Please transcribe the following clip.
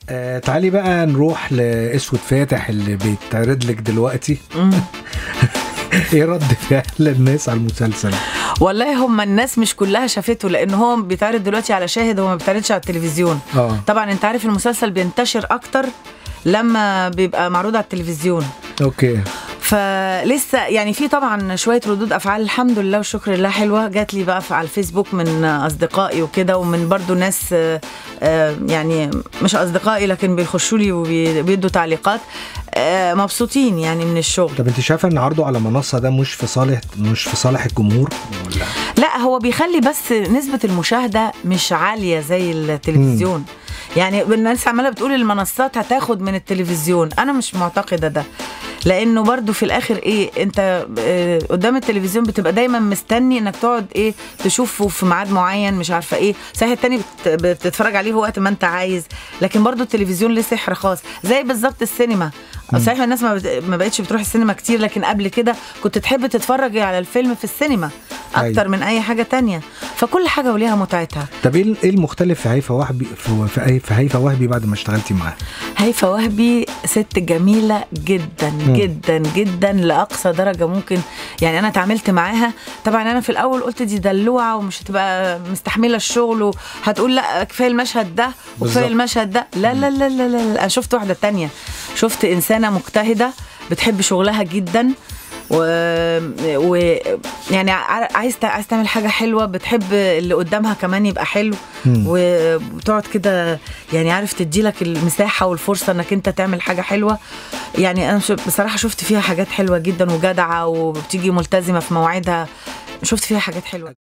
تعالي بقى نروح لإسود فاتح اللي بيتعرض لك دلوقتي. ايه رد فعل الناس على المسلسل؟ والله هم الناس مش كلها شافته، لان هو بيتعرض دلوقتي على شاهد، هو ما بيتعرضش على التلفزيون. طبعا انت عارف المسلسل بينتشر اكتر لما بيبقى معروض على التلفزيون. اوكي. فلسه يعني في طبعا شويه ردود افعال الحمد لله والشكر لله حلوه جات لي بقى على الفيسبوك من اصدقائي وكده، ومن برضو ناس يعني مش اصدقائي لكن بيخشوا لي وبيدوا تعليقات، مبسوطين يعني من الشغل. طب انت شايفه ان عرضه على منصه ده مش في صالح الجمهور ولا؟ لا، هو بيخلي بس نسبه المشاهده مش عاليه زي التلفزيون. يعني الناس عماله بتقول المنصات هتاخد من التلفزيون، انا مش معتقده ده، لانه برضو في الاخر ايه، انت قدام التلفزيون بتبقى دايما مستني انك تقعد ايه تشوفه في ميعاد معين، مش عارفه ايه، صحيح التاني بتتفرج عليه وقت ما انت عايز، لكن برضو التلفزيون ليه سحر خاص، زي بالظبط السينما. صحيح الناس ما بقتش بتروح السينما كتير، لكن قبل كده كنت تحب تتفرج على الفيلم في السينما اكتر من اي حاجه تانية، فكل حاجه وليها متعتها. طب ايه المختلف في هيفاء وهبي في هيفاء وهبي بعد ما اشتغلتي معاها؟ هيفاء وهبي ست جميله جدا جدا جدا لاقصى درجه ممكن. يعني انا اتعاملت معاها، طبعا انا في الاول قلت دي دلوعه ومش هتبقى مستحمله الشغل، وهتقول لا كفايه المشهد ده وكفايه المشهد ده. لا لا لا لا لا، انا شفت واحده تانية، شفت انسانه مجتهده بتحب شغلها جدا، يعني عايز تعمل حاجه حلوه، بتحب اللي قدامها كمان يبقى حلو، وبتقعد كده يعني عارف تديلك المساحه والفرصه انك انت تعمل حاجه حلوه. يعني انا بصراحه شفت فيها حاجات حلوه جدا وجدعه، وبتيجي ملتزمه في مواعيدها، شفت فيها حاجات حلوه.